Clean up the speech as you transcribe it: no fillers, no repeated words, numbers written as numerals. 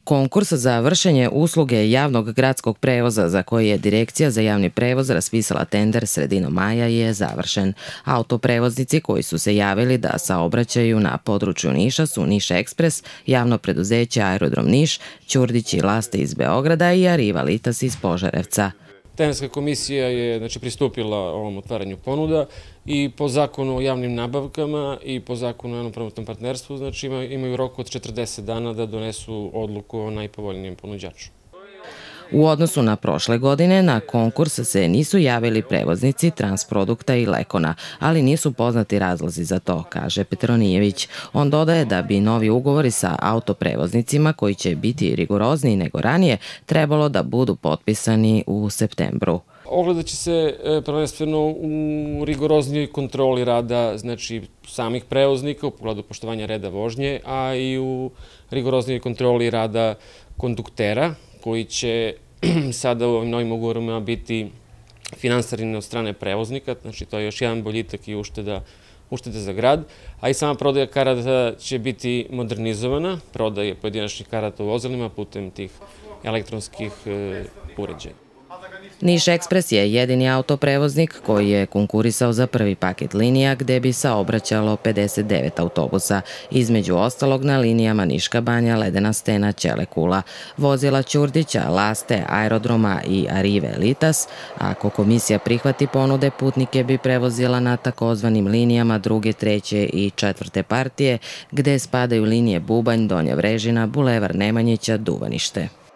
Konkurs za vršenje usluge javnog gradskog prevoza za koji je Direkcija za javni prevoz raspisala tender sredinom maja je završen. Autoprevoznici koji su se javili da saobraćaju na području Niša su Niš Ekspres, javno preduzeće Aerodrom Niš, Ćurdić i Laste iz Beograda i Arriva Litas iz Požarevca. Tenderska komisija je pristupila ovom otvaranju ponuda i po zakonu o javnim nabavkama i po zakonu o javno-privatnom partnerstvu imaju rok od 40 dana da donesu odluku o najpovoljnijem ponuđaču. U odnosu na prošle godine, na konkurs se nisu javili prevoznici Transprodukta i Lekona, ali nisu poznati razlozi za to, kaže Petronijević. On dodaje da bi novi ugovori sa autoprevoznicima, koji će biti rigorozniji nego ranije, trebalo da budu potpisani u septembru. Ogledat će se prvenstveno u rigoroznijoj kontroli rada samih prevoznika u pogledu poštovanja reda vožnje, a i u rigoroznijoj kontroli rada konduktera, koji će sada u ovim novim ugovorima biti finansirani od strane prevoznika, to je još jedan boljitak i ušteda za grad, a i sama prodaja karata će biti modernizovana, prodaja pojedinačnih karata u vozilima putem tih elektronskih uređaja. Niš Ekspres je jedini autoprevoznik koji je konkurisao za prvi paket linija gde bi saobraćalo 59 autobusa, između ostalog na linijama Niška Banja, Ledena Stena, Ćele Kula, vozila Ćurdića, Laste, Aerodroma i Arrive Litas. Ako komisija prihvati ponude, putnike bi prevozila na takozvanim linijama druge, treće i četvrte partije, gde spadaju linije Bubanj, Donja Vrežina, Bulevar Nemanjića, Duvanište.